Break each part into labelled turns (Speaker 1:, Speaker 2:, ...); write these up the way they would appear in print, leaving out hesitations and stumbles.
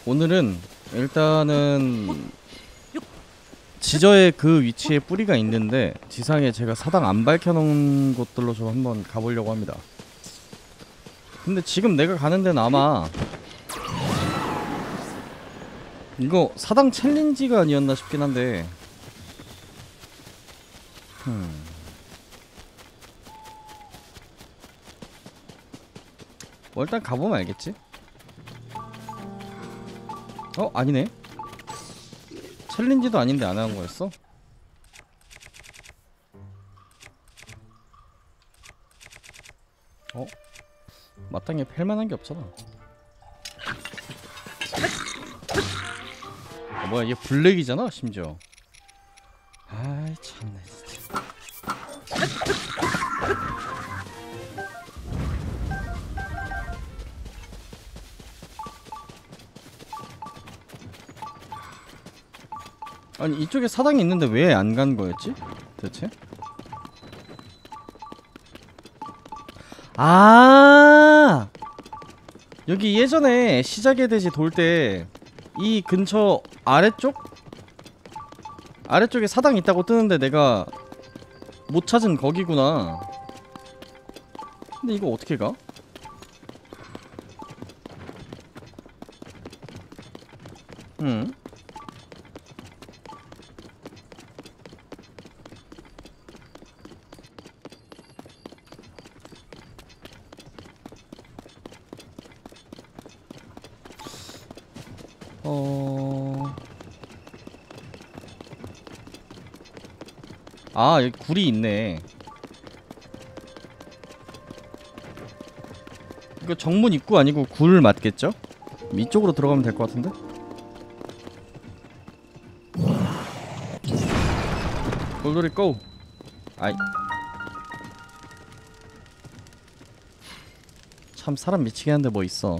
Speaker 1: 오늘은 일단은 지저의 그 위치에 뿌리가 있는데 지상에 제가 사당 안 밝혀놓은 곳들로 좀 한번 가보려고 합니다. 근데 지금 내가 가는 데는 아마 이거 사당 챌린지가 아니었나 싶긴 한데 뭐 일단 가보면 알겠지? 아니네. 챌린지도 아닌데 안 하는 거였어? 마땅히 팰만한 게 없잖아. 뭐야, 얘 블랙이잖아 심지어. 아이 참네 진짜. 아니 이쪽에 사당이 있는데 왜 안 간 거였지? 대체? 아, 여기 예전에 시작의 대지 돌 때 이 근처 아래쪽에 사당 있다고 뜨는데 내가 못 찾은 거기구나. 근데 이거 어떻게 가? 아, 여기 굴이 있네. 이거 정문 입구 아니고 굴 맞겠죠? 이쪽으로 들어가면 될 것 같은데? 돌돌이 고! 아이, 참 사람 미치게 하는데 뭐 있어.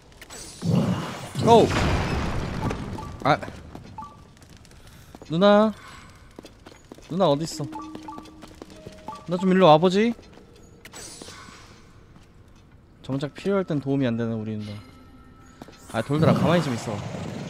Speaker 1: 고! 아, 누나 어딨어? 나 좀 일로 와보지? 정작 필요할 땐 도움이 안 되는 우리 누나. 아, 돌들아 가만히 좀 있어.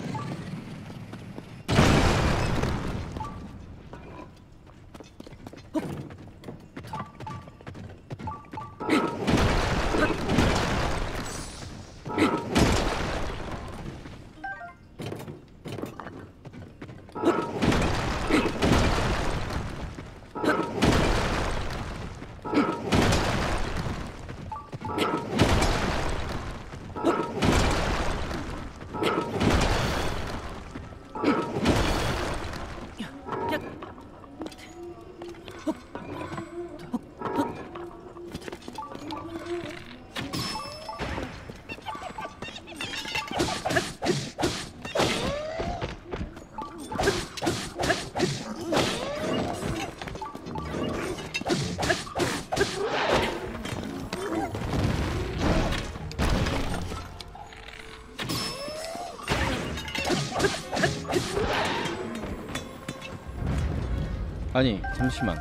Speaker 1: 아니 잠시만.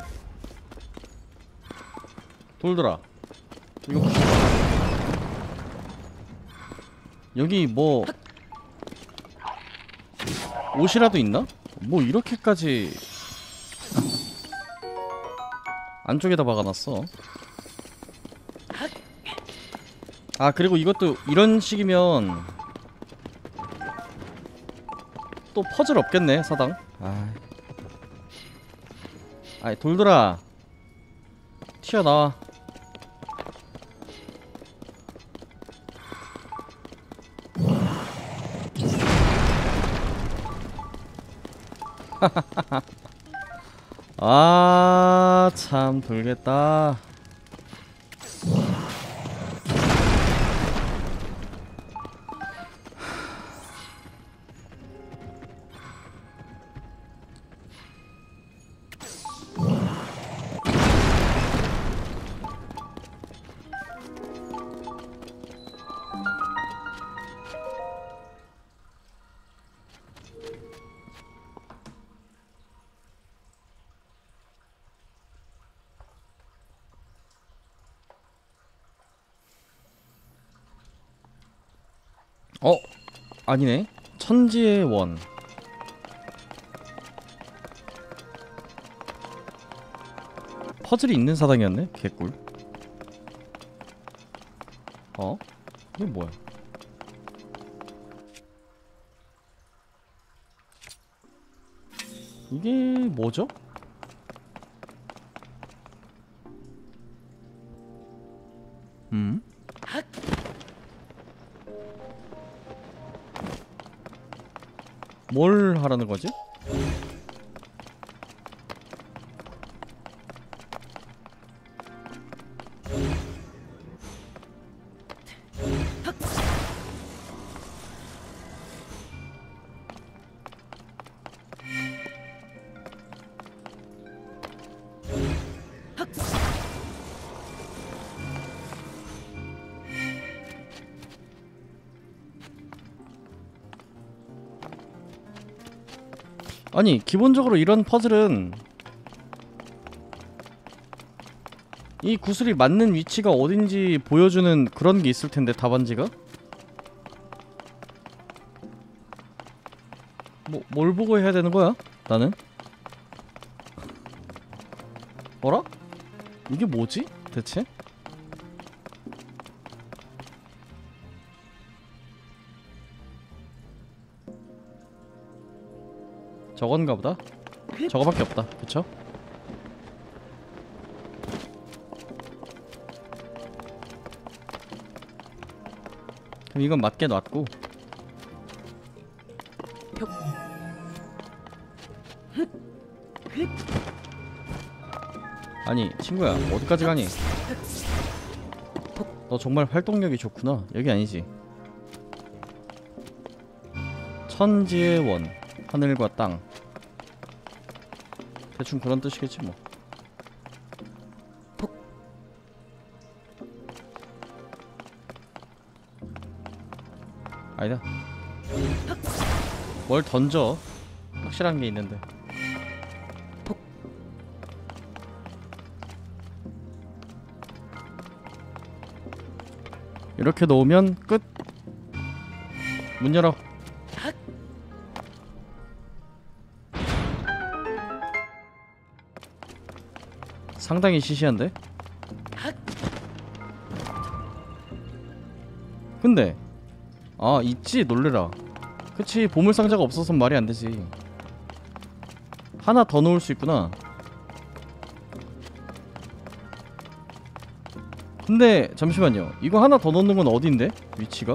Speaker 1: 돌들아 이거 여기 뭐 옷이라도 있나? 뭐 이렇게까지 안쪽에다 박아놨어. 아, 그리고 이것도 이런 식이면 또 퍼즐 없겠네 사당. 아이 돌들아 튀어나와. 아, 참 돌겠다. 아니네. 천지의 원. 퍼즐이 있는 사당이었네? 개꿀. 어? 이게 뭐야? 이게 뭐죠? 뭘 하라는 거지? 아니 기본적으로 이런 퍼즐은 이 구슬이 맞는 위치가 어딘지 보여주는 그런 게 있을 텐데 답안지가? 뭘 보고 해야 되는 거야? 나는? 어라? 이게 뭐지? 대체? 저건가 보다? 저거밖에 없다. 그쵸? 그럼 이건 맞게 놨고 아니 친구야 어디까지 가니? 너 정말 활동력이 좋구나. 여기 아니지. 천지의 원, 하늘과 땅. 대충 그런 뜻이겠지 뭐. 아니다. 뭘 던져. 확실한 게 있는데. 이렇게 놓으면 끝. 문 열어. 상당히 시시한데? 근데 아 있지 놀래라. 그치 보물상자가 없어선 말이 안되지. 하나 더 놓을 수 있구나. 근데 잠시만요. 이거 하나 더 넣는 건 어딘데? 위치가?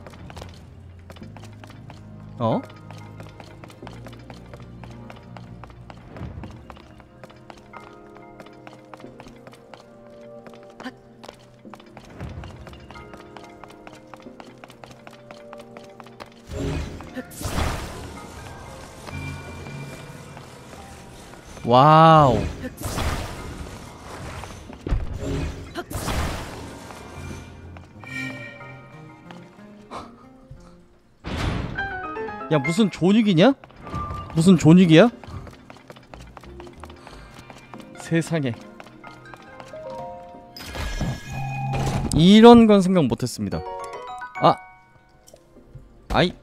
Speaker 1: 어? 와우. 야 무슨 존익이냐? 무슨 존익이야? 세상에 이런 건 생각 못했습니다. 아! 아이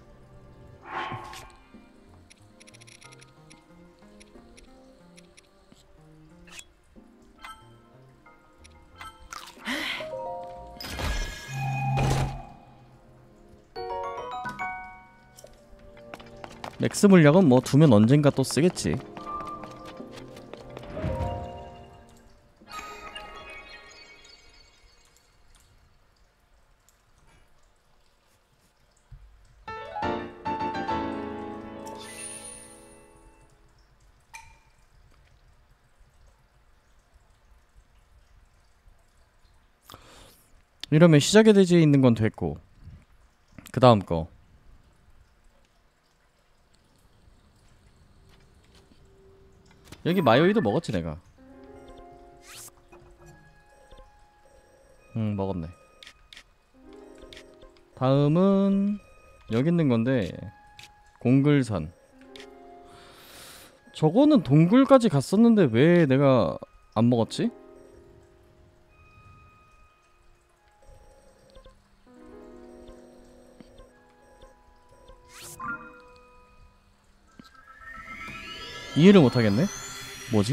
Speaker 1: 맥스 물약은 뭐 두면 언젠가 또 쓰겠지. 이러면 시작의 대지에 있는 건 됐고 그 다음 거 여기 마요이도 먹었지 내가. 먹었네. 다음은 여기 있는 건데 공글산. 저거는 동굴까지 갔었는데 왜 내가 안 먹었지? 이해를 못하겠네? 뭐지?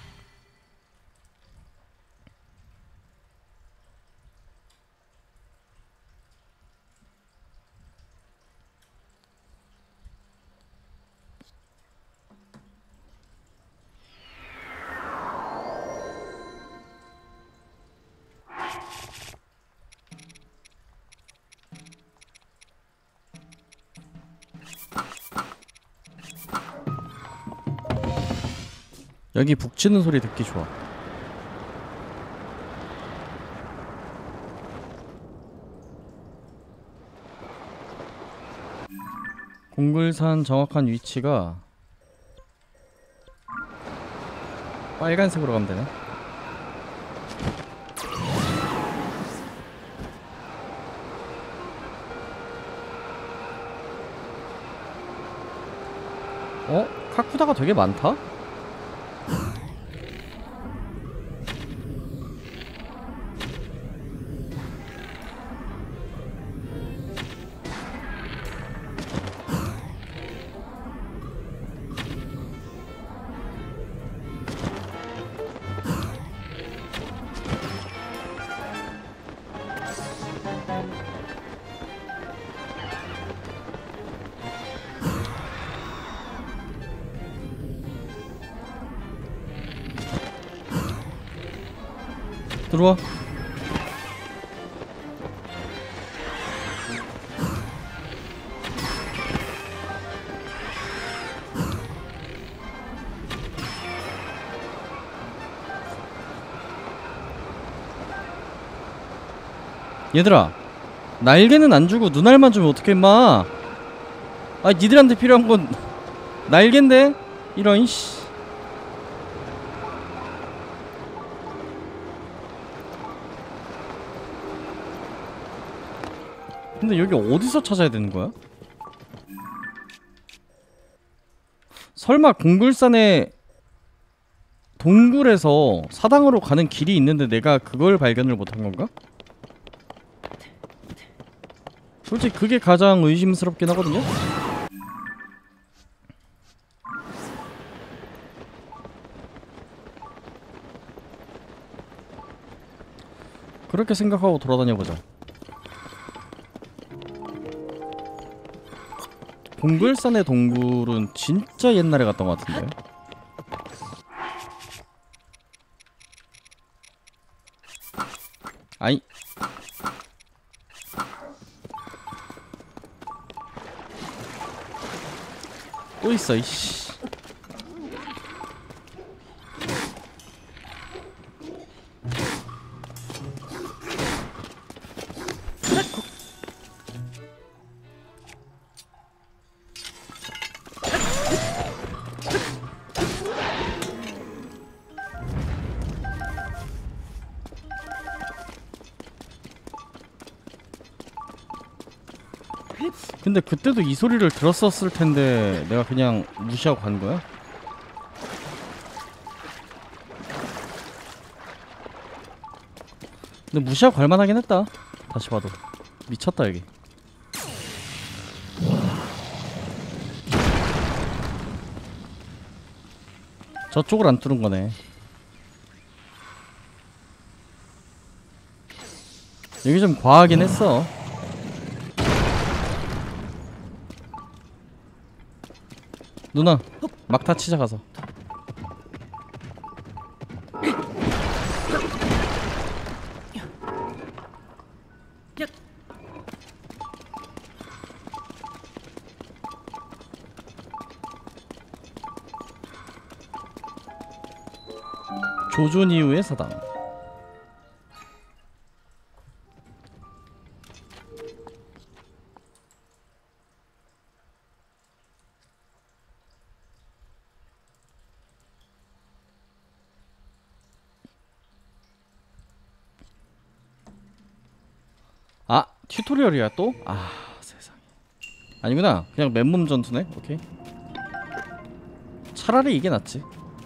Speaker 1: 여기 북치는 소리 듣기 좋아. 공굴산 정확한 위치가 빨간색으로 가면 되네. 어? 카쿠다가 되게 많다? 들어와. 얘들아, 날개는 안 주고 눈알만 주면 어떡해 임마. 아, 니들한테 필요한 건 날개인데? 이런 씨. 근데 여기 어디서 찾아야 되는 거야? 설마 공굴산에 동굴에서 사당으로 가는 길이 있는데 내가 그걸 발견을 못한 건가? 솔직히 그게 가장 의심스럽긴 하거든요? 그렇게 생각하고 돌아다녀보자. 공굴산의 동굴은 진짜 옛날에 갔던 것 같은데. 아이, 또 있어 이씨. 근데 그때도 이 소리를 들었었을 텐데 내가 그냥 무시하고 간 거야? 근데 무시하고 갈 만하긴 했다. 다시 봐도 미쳤다 여기. 저쪽을 안 뚫은 거네. 여기 좀 과하긴 했어. 누나, 막타 치자 가서. 조준 이후의 사당. 아, 튜토리얼이야 또? 아, 세상에. 아니구나. 그냥 맨몸 전투네. 오케이. 차라리 이게 낫지.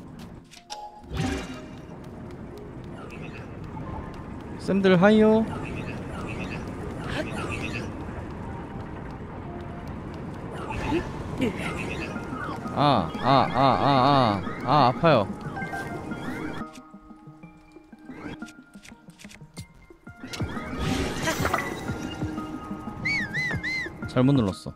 Speaker 1: 쌤들 하이요. 아파요. 잘못 눌렀어.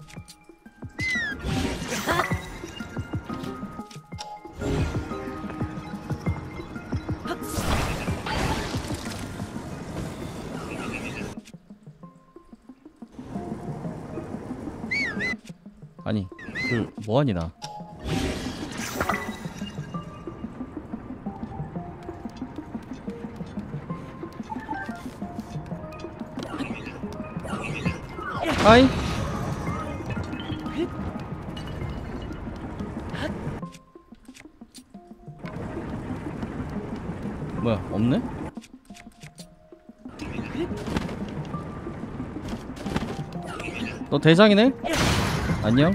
Speaker 1: 아니 그 뭐하니 나. 아이 뭐야 없네? 너 대장이네? 안녕?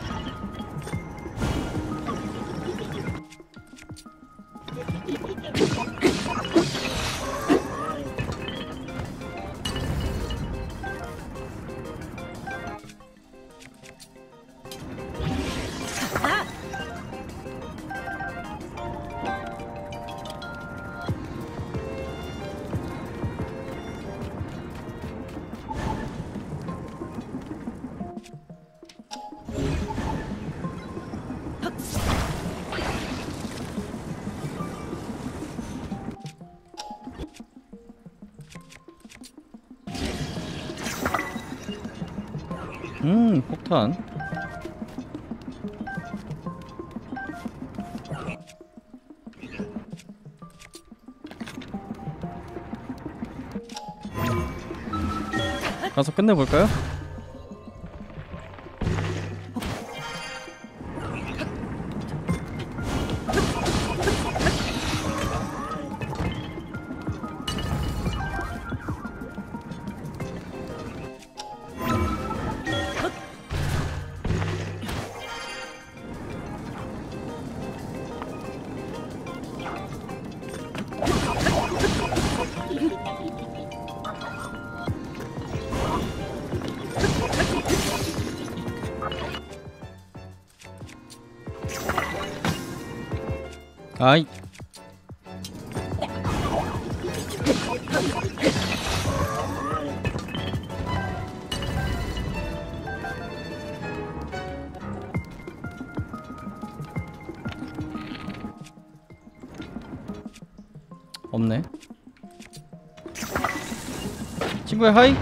Speaker 1: 폭탄. 가서 끝내볼까요? 아이 없네. 친구야 하이.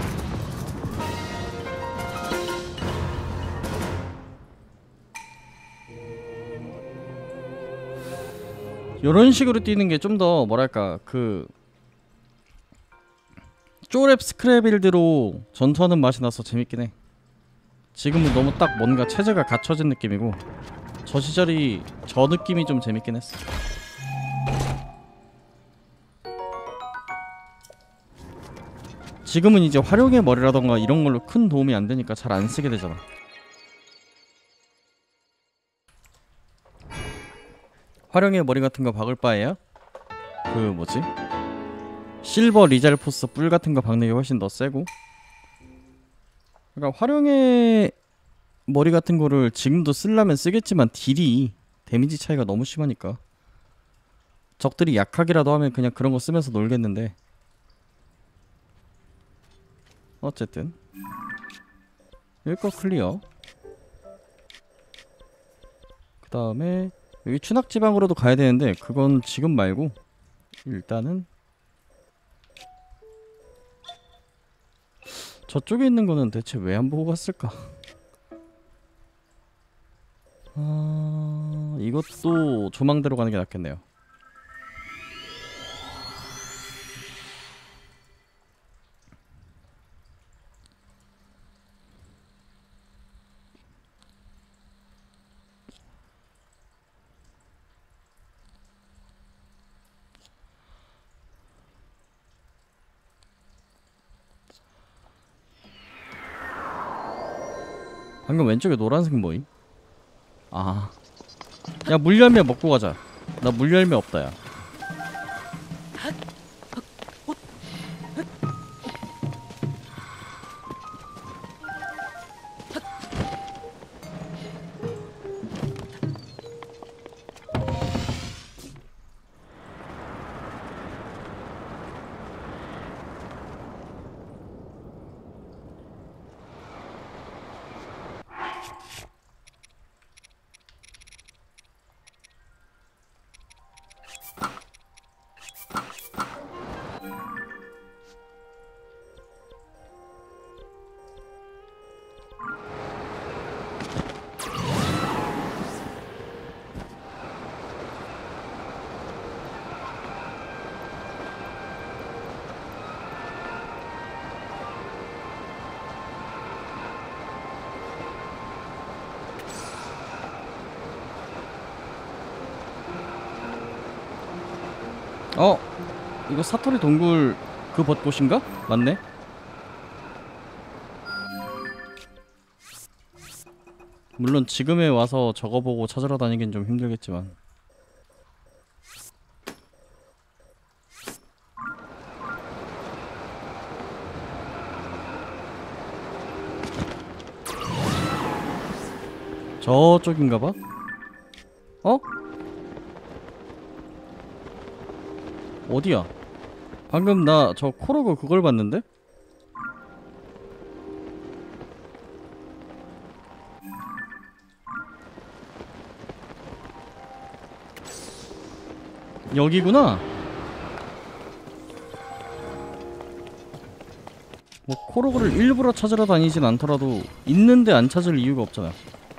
Speaker 1: 요런 식으로 뛰는 게 좀 더 뭐랄까 그 쪼랩 스크래빌드로 전투하는 맛이 나서 재밌긴 해. 지금은 너무 딱 뭔가 체제가 갖춰진 느낌이고 저 시절이 저 느낌이 좀 재밌긴 했어. 지금은 이제 활용의 머리라던가 이런 걸로 큰 도움이 안 되니까 잘 안 쓰게 되잖아. 활용의 머리 같은 거 박을 바에야 그 뭐지? 실버 리잘포스 뿔 같은 거 박는 게 훨씬 더 세고. 그러니까 활용의 머리 같은 거를 지금도 쓰려면 쓰겠지만 딜이 데미지 차이가 너무 심하니까 적들이 약하기라도 하면 그냥 그런 거 쓰면서 놀겠는데 어쨌든 여기 거 클리어. 그 다음에 여기 추낙지방으로도 가야 되는데 그건 지금 말고 일단은 저쪽에 있는 거는 대체 왜 안 보고 갔을까? 이것도 조망대로 가는 게 낫겠네요. 방금 왼쪽에 노란색 뭐임? 아, 야 물열매 먹고 가자. 나 물열매 없다 야. 어? 이거 사토리 동굴 그 벚꽃인가? 맞네? 물론 지금에 와서 저거 보고 찾으러 다니긴 좀 힘들겠지만. 저쪽인가봐? 어? 어디야? 방금 나 저 코로그 그걸 봤는데? 여기구나. 뭐 코로그를 일부러 찾으러 다니진 않더라도 있는데 안 찾을 이유가 없잖아.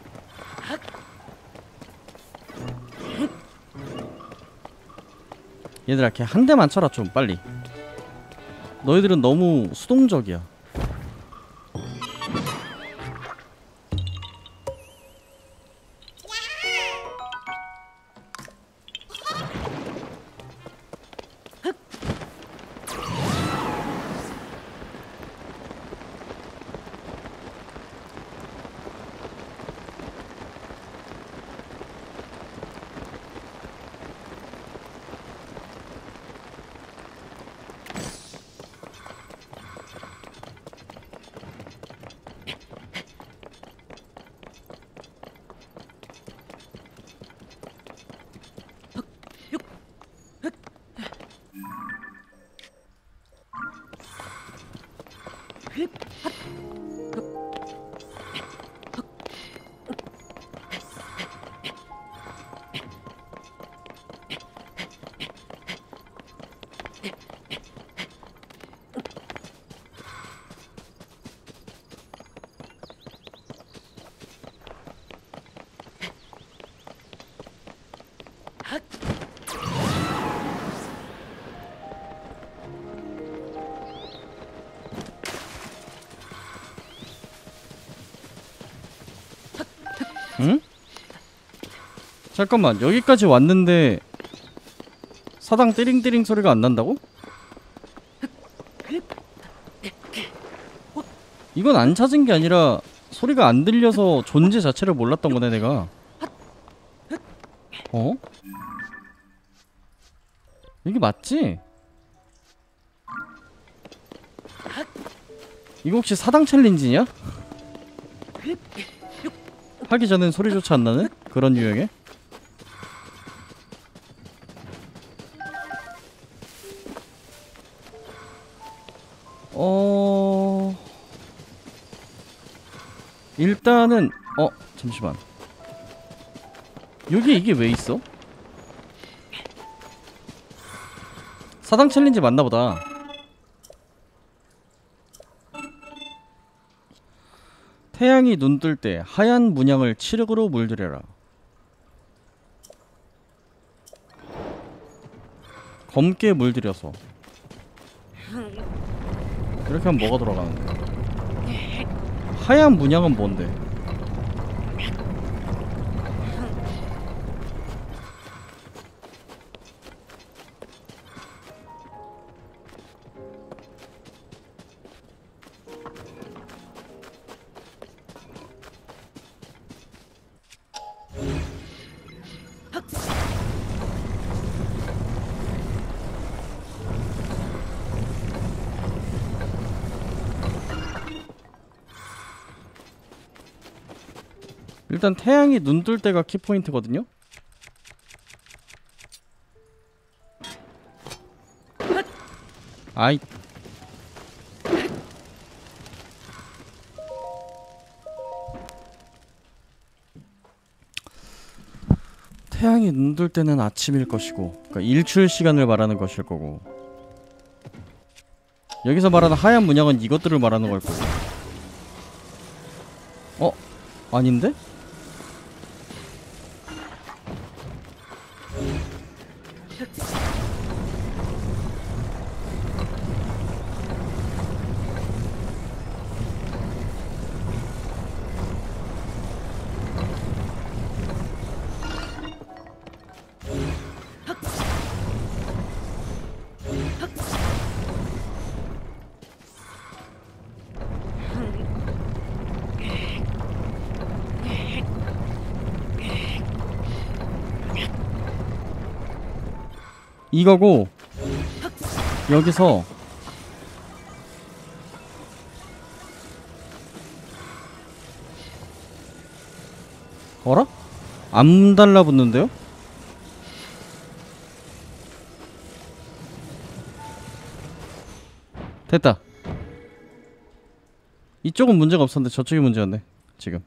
Speaker 1: 얘들아 걔 한 대만 쳐라 좀 빨리. 너희들은 너무 수동적이야. 응? 잠깐만 여기까지 왔는데 사당 띠링띠링 소리가 안 난다고? 이건 안 찾은 게 아니라 소리가 안 들려서 존재 자체를 몰랐던 거네 내가. 어? 여기 맞지? 이거 혹시 사당 챌린지냐? 하기 전엔 소리조차 안 나는? 그런 유형의? 일단은 잠시만. 여기 이게 왜 있어? 사당 챌린지 맞나보다. 태양이 눈뜰 때 하얀 문양을 칠흑으로 물들여라. 검게 물들여서. 이렇게 하면 뭐가 돌아가는데? 하얀 문양은 뭔데? 일단 태양이 눈뜰 때가 키포인트거든요? 아이 태양이 눈뜰 때는 아침일 것이고, 그러니까 일출 시간을 말하는 것일 거고, 여기서 말하는 하얀 문양은 이것들을 말하는 걸 거고. 아닌데? 이거고 여기서 어라? 안 달라붙는데요? 됐다. 이쪽은 문제가 없었는데 저쪽이 문제였네 지금.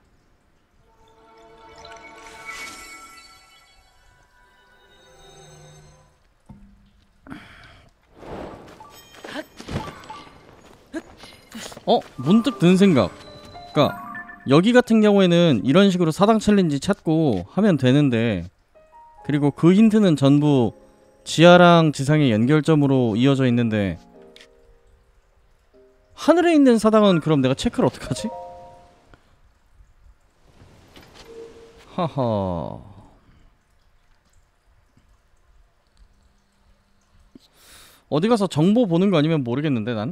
Speaker 1: 문득 든 생각. 그니까 여기 같은 경우에는 이런 식으로 사당 챌린지 찾고 하면 되는데, 그리고 그 힌트는 전부 지하랑 지상의 연결점으로 이어져 있는데, 하늘에 있는 사당은 그럼 내가 체크를 어떡하지? 하하. 어디 가서 정보 보는 거 아니면 모르겠는데 난?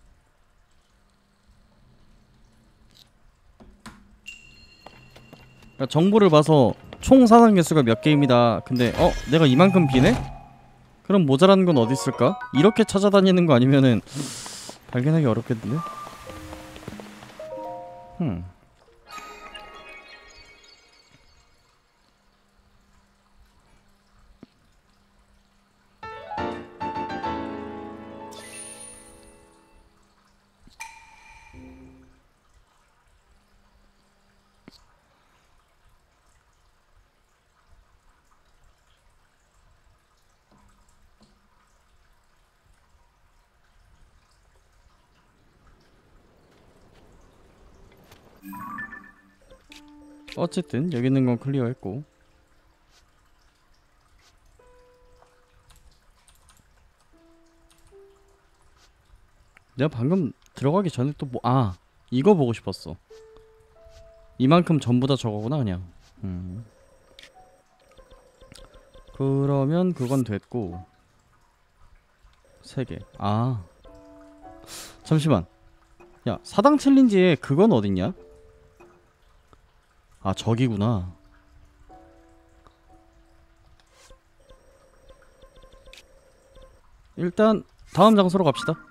Speaker 1: 그러니까 정보를 봐서 총 사상 개수가 몇 개입니다. 근데 내가 이만큼 비네? 그럼 모자라는 건 어디 있을까? 이렇게 찾아다니는 거 아니면은 발견하기 어렵겠는데? 어쨌든 여기 있는 건 클리어했고, 내가 방금 들어가기 전에 또 이거 보고 싶었어. 이만큼 전부 다 저거구나 그냥. 그러면 그건 됐고 3개. 잠시만. 야, 사당 챌린지에 그건 어딨냐? 저기구나. 일단 다음 장소로 갑시다.